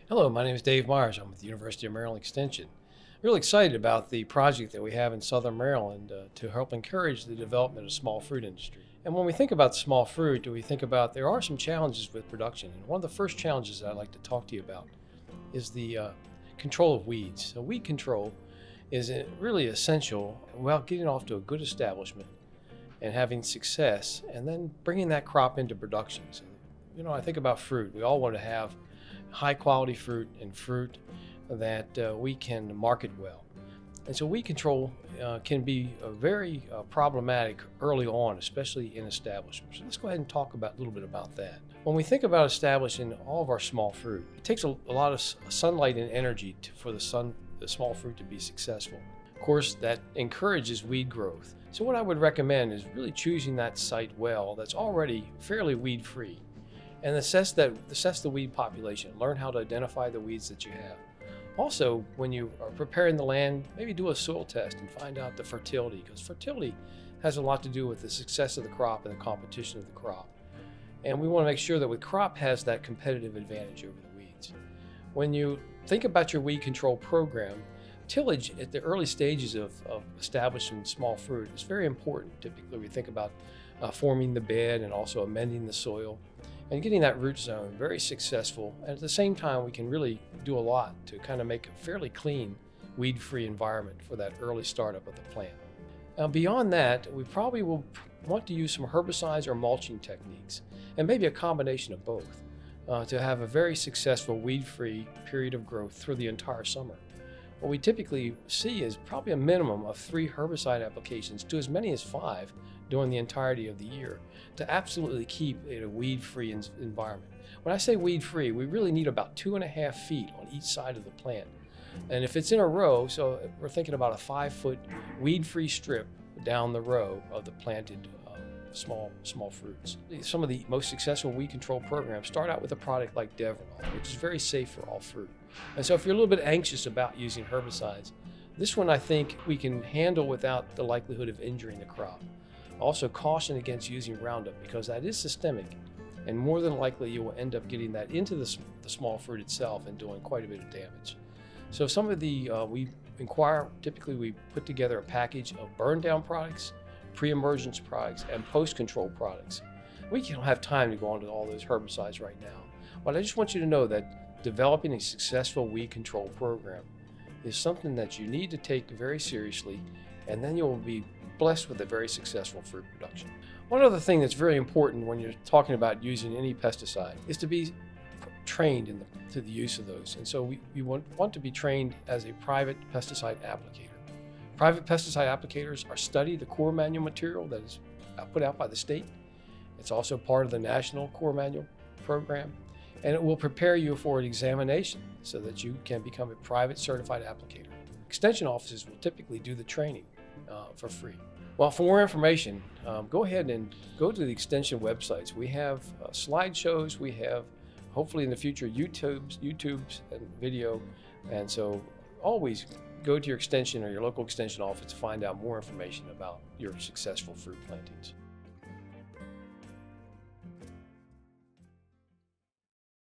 Hello, my name is Dave Myers. I'm with the University of Maryland Extension. Really excited about the project that we have in Southern Maryland to help encourage the development of small fruit industry. And when we think about small fruit, we think about there are some challenges with production. And one of the first challenges that I'd like to talk to you about is the control of weeds. So weed control is really essential while getting off to a good establishment and having success and then bringing that crop into production. So, I think about fruit. We all want to have high quality fruit and fruit that we can market well. And so weed control can be very problematic early on, especially in establishments. So let's go ahead and talk about a little bit about that. When we think about establishing all of our small fruit, it takes a lot of sunlight and energy for the small fruit to be successful. Of course, that encourages weed growth. So what I would recommend is really choosing that site well that's already fairly weed free. And assess the weed population. Learn how to identify the weeds that you have. Also, when you are preparing the land, maybe do a soil test and find out the fertility, because fertility has a lot to do with the success of the crop and the competition of the crop. And we want to make sure that the crop has that competitive advantage over the weeds. When you think about your weed control program, tillage at the early stages of establishing small fruit is very important. Typically, we think about forming the bed and also amending the soil and getting that root zone very successful. And at the same time, we can really do a lot to kind of make a fairly clean, weed-free environment for that early startup of the plant. Now, beyond that, we probably will want to use some herbicides or mulching techniques, and maybe a combination of both, to have a very successful weed-free period of growth through the entire summer. What we typically see is probably a minimum of 3 herbicide applications to as many as 5 during the entirety of the year to absolutely keep it a weed-free environment. When I say weed-free, we really need about 2.5 feet on each side of the plant. And if it's in a row, so we're thinking about a 5-foot weed-free strip down the row of the planted small fruits. Some of the most successful weed control programs start out with a product like Devronol, which is very safe for all fruit. And so if you're a little bit anxious about using herbicides, this one I think we can handle without the likelihood of injuring the crop. Also caution against using Roundup because that is systemic, and more than likely you will end up getting that into the small fruit itself and doing quite a bit of damage. So some of the, typically we put together a package of burn down products, pre-emergence products, and post-control products. We don't have time to go into all those herbicides right now, but I just want you to know that developing a successful weed control program is something that you need to take very seriously, and then you'll be blessed with a very successful fruit production. One other thing that's very important when you're talking about using any pesticide is to be trained to the use of those. And so we want to be trained as a private pesticide applicator. Private pesticide applicators are studied the core manual material that is put out by the state. It's also part of the National Core Manual program, and it will prepare you for an examination so that you can become a private certified applicator. Extension offices will typically do the training for free. Well, for more information, go ahead and go to the Extension websites. We have slideshows, we have hopefully in the future YouTubes and video, and so always go to your Extension or your local Extension office to find out more information about your successful fruit plantings.